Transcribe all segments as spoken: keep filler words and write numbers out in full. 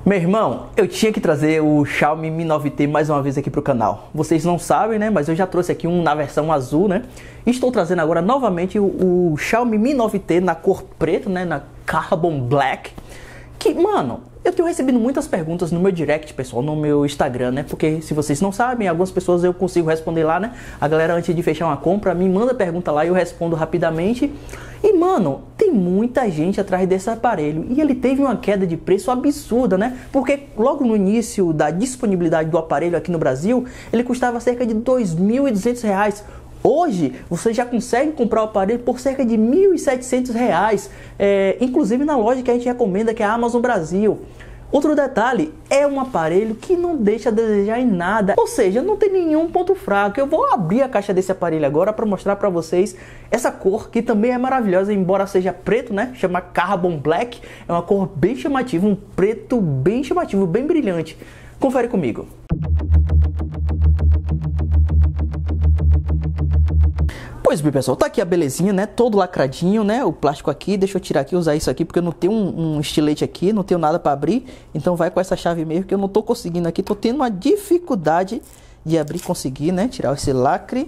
Meu irmão, eu tinha que trazer o Xiaomi Mi nove T mais uma vez aqui pro canal. Vocês não sabem, né? Mas eu já trouxe aqui um na versão azul, né? E estou trazendo agora novamente o, o Xiaomi Mi nove T na cor preto, né? Na Carbon Black. Que, mano, eu tenho recebido muitas perguntas no meu direct, pessoal, no meu Instagram, né? Porque se vocês não sabem, algumas pessoas eu consigo responder lá, né? A galera, antes de fechar uma compra, me manda pergunta lá e eu respondo rapidamente. E, mano, tem muita gente atrás desse aparelho e ele teve uma queda de preço absurda, né? Porque logo no início da disponibilidade do aparelho aqui no Brasil, ele custava cerca de dois mil e duzentos reais. Hoje, você já consegue comprar o aparelho por cerca de mil e setecentos reais, é, inclusive na loja que a gente recomenda, que é a Amazon Brasil. Outro detalhe, é um aparelho que não deixa a desejar em nada, ou seja, não tem nenhum ponto fraco. Eu vou abrir a caixa desse aparelho agora para mostrar para vocês essa cor, que também é maravilhosa, embora seja preto, né? Chama Carbon Black, é uma cor bem chamativa, um preto bem chamativo, bem brilhante. Confere comigo. Pois bem, pessoal, tá aqui a belezinha, né? Todo lacradinho, né? O plástico aqui, deixa eu tirar aqui, usar isso aqui, porque eu não tenho um, um estilete aqui, não tenho nada para abrir. Então vai com essa chave mesmo, que eu não tô conseguindo aqui, tô tendo uma dificuldade de abrir, conseguir, né? Tirar esse lacre.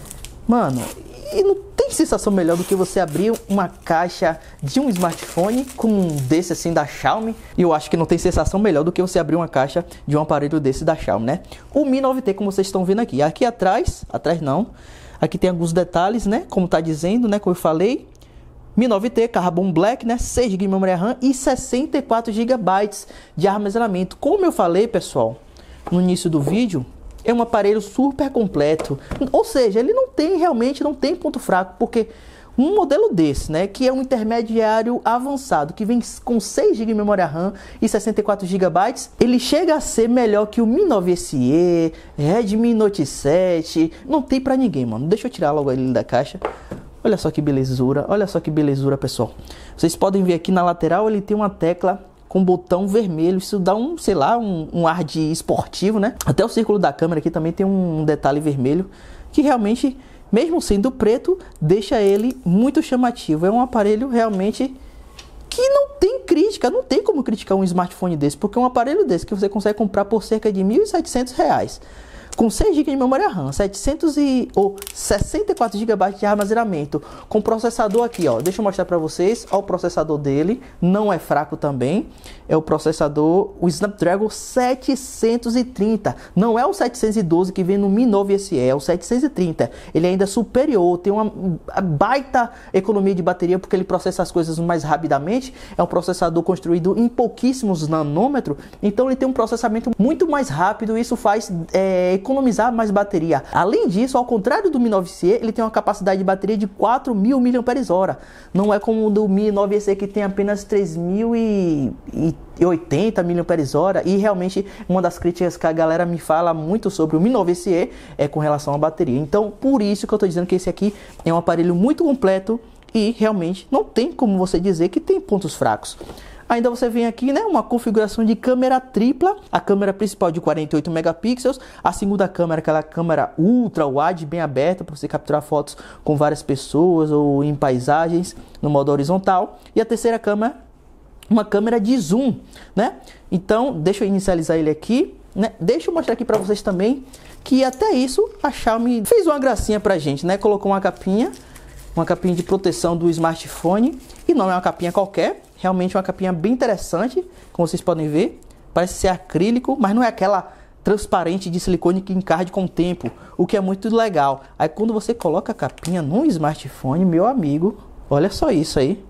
Mano, e não tem sensação melhor do que você abrir uma caixa de um smartphone como um desse assim da Xiaomi. E eu acho que não tem sensação melhor do que você abrir uma caixa de um aparelho desse da Xiaomi, né? O Mi nove T, como vocês estão vendo aqui. Aqui atrás, atrás não... Aqui tem alguns detalhes, né? Como tá dizendo, né? Como eu falei. Mi nove T, Carbon Black, né? seis gigas de memória RAM e sessenta e quatro gigabytes de armazenamento. Como eu falei, pessoal, no início do vídeo, é um aparelho super completo. Ou seja, ele não tem, realmente, não tem ponto fraco. Porque um modelo desse, né? Que é um intermediário avançado, que vem com seis gigas de memória RAM e sessenta e quatro gigabytes, ele chega a ser melhor que o Mi nove S E, Redmi Note sete. Não tem pra ninguém, mano. Deixa eu tirar logo ele da caixa. Olha só que belezura, olha só que belezura, pessoal. Vocês podem ver aqui na lateral, ele tem uma tecla com botão vermelho. Isso dá um, sei lá, um, um ar de esportivo, né? Até o círculo da câmera aqui também tem um detalhe vermelho, que realmente, mesmo sendo preto, deixa ele muito chamativo. É um aparelho realmente que não tem crítica, não tem como criticar um smartphone desse, porque é um aparelho desse que você consegue comprar por cerca de mil e setecentos reais, com seis gigas de memória RAM, setecentos e, ou sessenta e quatro gigabytes de armazenamento, com processador aqui, ó. Deixa eu mostrar para vocês, ó, o processador dele, não é fraco também, é o processador, o Snapdragon setecentos e trinta, não é o setecentos e doze que vem no Mi nove S E, é o setecentos e trinta, ele é ainda superior, tem uma baita economia de bateria, porque ele processa as coisas mais rapidamente, é um processador construído em pouquíssimos nanômetros, então ele tem um processamento muito mais rápido, isso faz é, economizar mais bateria. Além disso, ao contrário do Mi nove S E, ele tem uma capacidade de bateria de quatro mil miliampères-hora. Não é como o do Mi nove S E, que tem apenas três mil e oitenta miliampères-hora. E realmente, uma das críticas que a galera me fala muito sobre o Mi nove S E é com relação à bateria. Então, por isso que eu estou dizendo que esse aqui é um aparelho muito completo e realmente não tem como você dizer que tem pontos fracos. Ainda você vem aqui, né, uma configuração de câmera tripla, a câmera principal de quarenta e oito megapixels, a segunda câmera, aquela câmera ultra wide, bem aberta, para você capturar fotos com várias pessoas ou em paisagens no modo horizontal, e a terceira câmera, uma câmera de zoom, né? Então, deixa eu inicializar ele aqui, né? Deixa eu mostrar aqui para vocês também que até isso a Xiaomi fez uma gracinha pra gente, né? Colocou uma capinha, uma capinha de proteção do smartphone, e não é uma capinha qualquer. Realmente uma capinha bem interessante, como vocês podem ver. Parece ser acrílico, mas não é aquela transparente de silicone que encarde com o tempo, o que é muito legal. Aí quando você coloca a capinha no smartphone, meu amigo, olha só isso aí.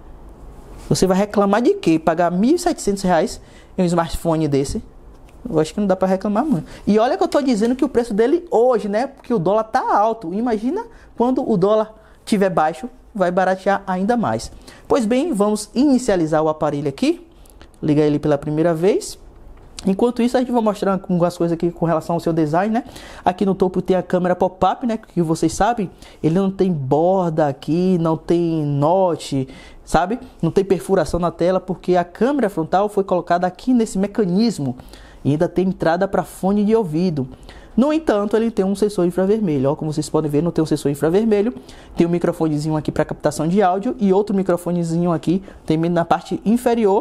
Você vai reclamar de quê? Pagar mil e setecentos reais em um smartphone desse? Eu acho que não dá para reclamar muito. E olha que eu tô dizendo que o preço dele hoje, né? Porque o dólar tá alto. Imagina quando o dólar estiver baixo, vai baratear ainda mais. Pois bem, vamos inicializar o aparelho aqui, ligar ele pela primeira vez. Enquanto isso, a gente vai mostrar algumas coisas aqui com relação ao seu design, né? Aqui no topo tem a câmera pop-up, né? Que vocês sabem, ele não tem borda aqui, não tem notch, sabe? Não tem perfuração na tela, porque a câmera frontal foi colocada aqui nesse mecanismo. E ainda tem entrada para fone de ouvido. No entanto, ele tem um sensor infravermelho. Ó, como vocês podem ver, não tem um sensor infravermelho. Tem um microfonezinho aqui para captação de áudio e outro microfonezinho aqui, tem na parte inferior,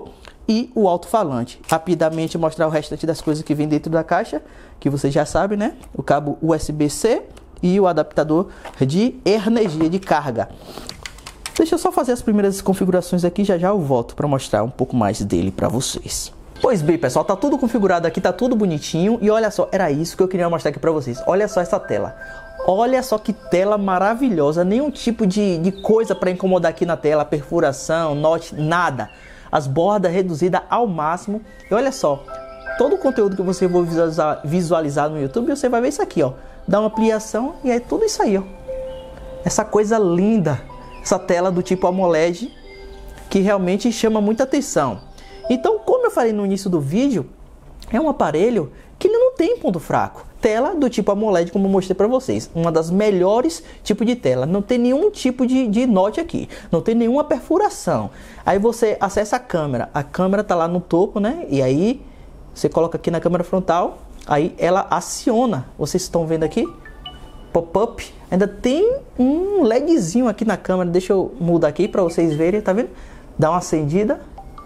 e o alto-falante. Rapidamente mostrar o restante das coisas que vem dentro da caixa, que você já sabe, né? O cabo U S B C e o adaptador de energia de carga. Deixa eu só fazer as primeiras configurações aqui, já já eu volto para mostrar um pouco mais dele para vocês. Pois bem, pessoal, tá tudo configurado aqui, tá tudo bonitinho. E olha só, era isso que eu queria mostrar aqui para vocês. Olha só essa tela. Olha só que tela maravilhosa. Nenhum tipo de, de coisa para incomodar aqui na tela. Perfuração, note, nada. As bordas reduzidas ao máximo. E olha só, todo o conteúdo que você for visualizar, visualizar no YouTube, você vai ver isso aqui, ó. Dá uma ampliação e é tudo isso aí, ó. Essa coisa linda. Essa tela do tipo AMOLED que realmente chama muita atenção. Então, como eu falei no início do vídeo, é um aparelho que ele não tem ponto fraco. Tela do tipo AMOLED, como eu mostrei para vocês, uma das melhores tipos de tela. Não tem nenhum tipo de, de note aqui, não tem nenhuma perfuração. Aí você acessa a câmera, a câmera tá lá no topo, né? E aí você coloca aqui na câmera frontal, aí ela aciona. Vocês estão vendo aqui? Pop-up. Ainda tem um LEDzinho aqui na câmera. Deixa eu mudar aqui para vocês verem, tá vendo? Dá uma acendida.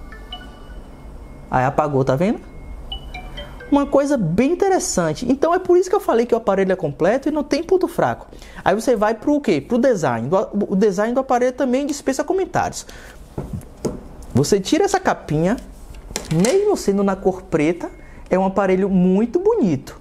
Aí apagou, tá vendo? Uma coisa bem interessante. Então é por isso que eu falei que o aparelho é completo e não tem ponto fraco. Aí você vai pro quê? Pro design. O design do aparelho também dispensa comentários. Você tira essa capinha, mesmo sendo na cor preta, é um aparelho muito bonito.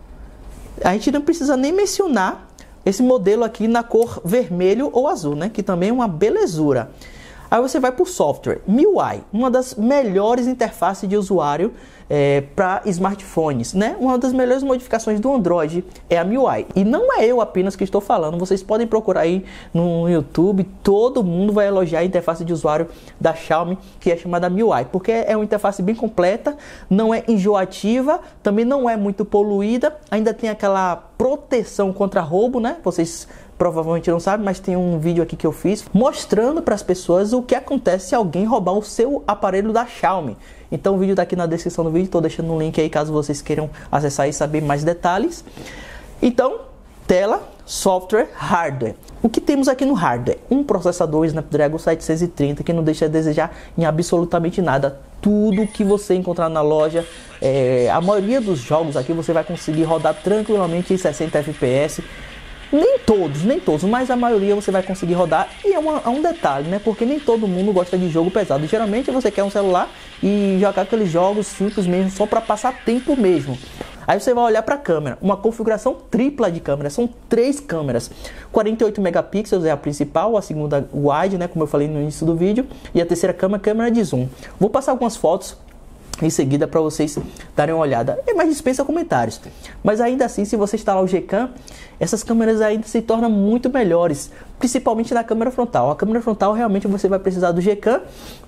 A gente não precisa nem mencionar esse modelo aqui na cor vermelho ou azul, né? Que também é uma belezura. Aí você vai para o software. M I U I, uma das melhores interfaces de usuário é, para smartphones, né? Uma das melhores modificações do Android é a M I U I. E não é eu apenas que estou falando, vocês podem procurar aí no YouTube, todo mundo vai elogiar a interface de usuário da Xiaomi, que é chamada M I U I, porque é uma interface bem completa, não é enjoativa, também não é muito poluída, ainda tem aquela proteção contra roubo, né? Vocês provavelmente não sabem, mas tem um vídeo aqui que eu fiz mostrando para as pessoas o que acontece se alguém roubar o seu aparelho da Xiaomi. Então o vídeo tá aqui na descrição do vídeo, estou deixando um link aí caso vocês queiram acessar e saber mais detalhes. Então, tela, software, hardware. O que temos aqui no hardware? Um processador Snapdragon setecentos e trinta que não deixa a desejar em absolutamente nada. Tudo que você encontrar na loja, é, a maioria dos jogos aqui você vai conseguir rodar tranquilamente em sessenta F P S. Nem todos, nem todos, mas a maioria você vai conseguir rodar. E é, uma, é um detalhe, né? Porque nem todo mundo gosta de jogo pesado. Geralmente você quer um celular e jogar aqueles jogos simples mesmo, só para passar tempo mesmo. Aí você vai olhar para a câmera, uma configuração tripla de câmera, são três câmeras. quarenta e oito megapixels é a principal, a segunda wide, né? Como eu falei no início do vídeo. E a terceira câmera, câmera de zoom. Vou passar algumas fotos em seguida para vocês darem uma olhada. É mais dispensa comentários. Mas ainda assim, se você instalar o Gcam, essas câmeras ainda se tornam muito melhores, principalmente na câmera frontal. A câmera frontal realmente você vai precisar do Gcam,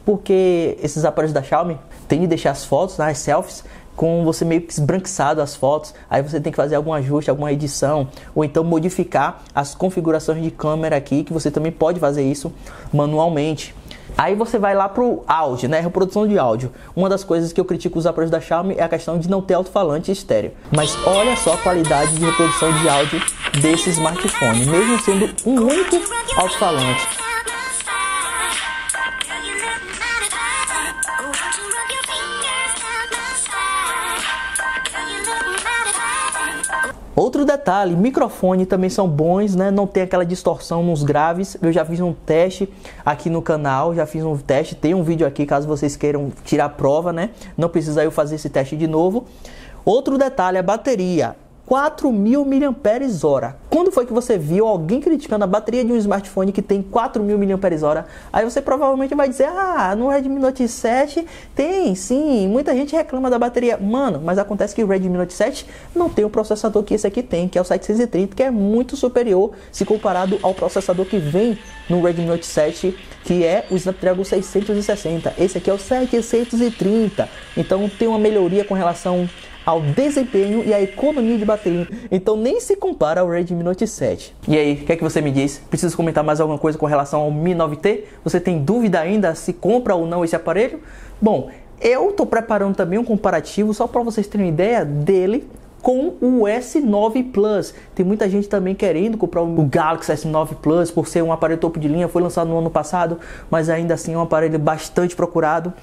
porque esses aparelhos da Xiaomi têm de deixar as fotos, né, as selfies, com você meio que esbranquiçado as fotos. Aí você tem que fazer algum ajuste, alguma edição, ou então modificar as configurações de câmera aqui, que você também pode fazer isso manualmente. Aí você vai lá pro áudio, né? Reprodução de áudio. Uma das coisas que eu critico os aparelhos da Xiaomi é a questão de não ter alto-falante estéreo. Mas olha só a qualidade de reprodução de áudio desse smartphone, mesmo sendo um único alto-falante. Outro detalhe, microfone também são bons, né? Não tem aquela distorção nos graves. Eu já fiz um teste aqui no canal, já fiz um teste, tem um vídeo aqui caso vocês queiram tirar a prova, né? Não precisa eu fazer esse teste de novo. Outro detalhe, a bateria. quatro mil miliampères-hora. Quando foi que você viu alguém criticando a bateria de um smartphone que tem quatro mil miliampères-hora? Aí você provavelmente vai dizer, ah, no Redmi Note sete tem, sim, muita gente reclama da bateria. Mano, mas acontece que o Redmi Note sete não tem o processador que esse aqui tem, que é o setecentos e trinta, que é muito superior se comparado ao processador que vem no Redmi Note sete, que é o Snapdragon seiscentos e sessenta. Esse aqui é o setecentos e trinta. Então tem uma melhoria com relação ao desempenho e à economia de bateria. Então nem se compara ao Redmi Note sete. E aí, o que é que você me diz? Precisa comentar mais alguma coisa com relação ao Mi nove T? Você tem dúvida ainda se compra ou não esse aparelho? Bom, eu estou preparando também um comparativo só para vocês terem uma ideia dele com o S nove Plus. Tem muita gente também querendo comprar o Galaxy S nove Plus por ser um aparelho topo de linha. Foi lançado no ano passado, mas ainda assim é um aparelho bastante procurado.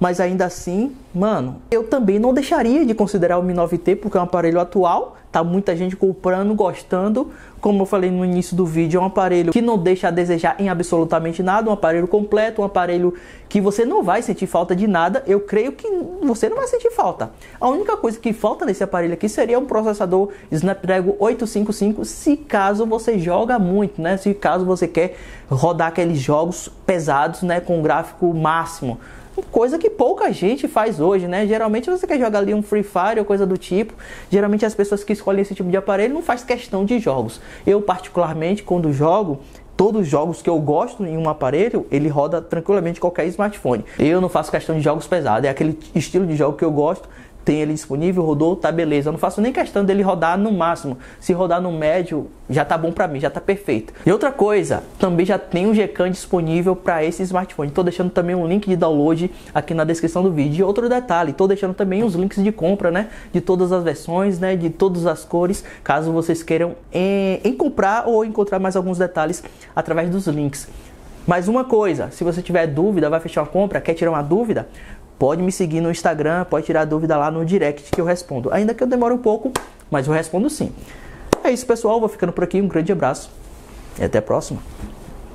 mas ainda assim, mano, eu também não deixaria de considerar o Mi nove T, porque é um aparelho atual, tá muita gente comprando, gostando. Como eu falei no início do vídeo, é um aparelho que não deixa a desejar em absolutamente nada, um aparelho completo, um aparelho que você não vai sentir falta de nada. Eu creio que você não vai sentir falta. A única coisa que falta nesse aparelho aqui seria um processador Snapdragon oitocentos e cinquenta e cinco, se caso você joga muito, né? Se caso você quer rodar aqueles jogos pesados, né, com gráfico máximo. Coisa que pouca gente faz hoje, né? Geralmente você quer jogar ali um Free Fire ou coisa do tipo. Geralmente as pessoas que escolhem esse tipo de aparelho não faz questão de jogos. Eu particularmente, quando jogo, todos os jogos que eu gosto em um aparelho, ele roda tranquilamente qualquer smartphone. Eu não faço questão de jogos pesados, é aquele estilo de jogo que eu gosto. Tem ele disponível, rodou, tá beleza. Eu não faço nem questão dele rodar no máximo. Se rodar no médio, já tá bom pra mim, já tá perfeito. E outra coisa, também já tem um Gcam disponível para esse smartphone. Tô deixando também um link de download aqui na descrição do vídeo. E outro detalhe, tô deixando também os links de compra, né? De todas as versões, né? De todas as cores, caso vocês queiram em, em comprar ou encontrar mais alguns detalhes através dos links. Mais uma coisa, se você tiver dúvida, vai fechar uma compra, quer tirar uma dúvida, pode me seguir no Instagram, pode tirar dúvida lá no direct que eu respondo. Ainda que eu demore um pouco, mas eu respondo sim. É isso, pessoal. Vou ficando por aqui. Um grande abraço e até a próxima.